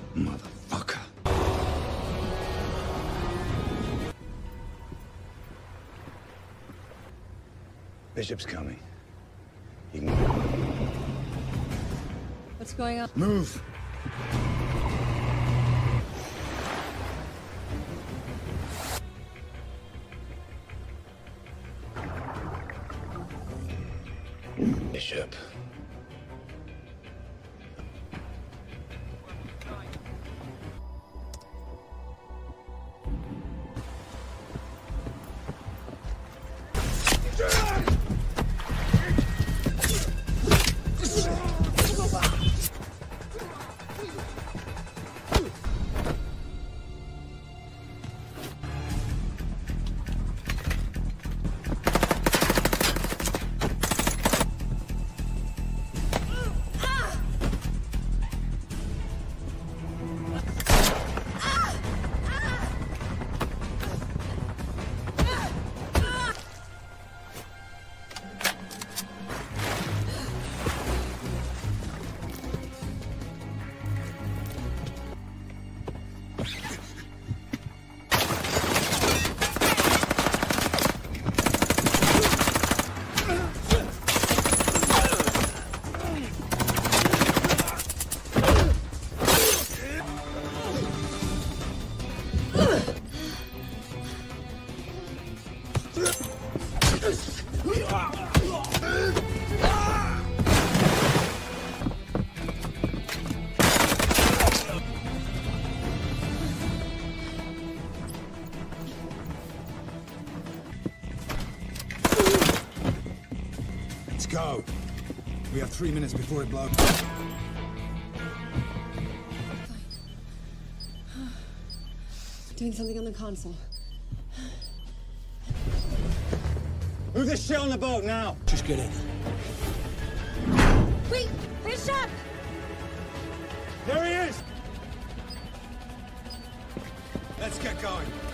Motherfucker. Bishop's coming. You can... What's going on? Move! Bishop. Go. We have 3 minutes before it blows. Doing something on the console. Move this shit on the boat now! Just get in. Wait! Bishop! There he is! Let's get going.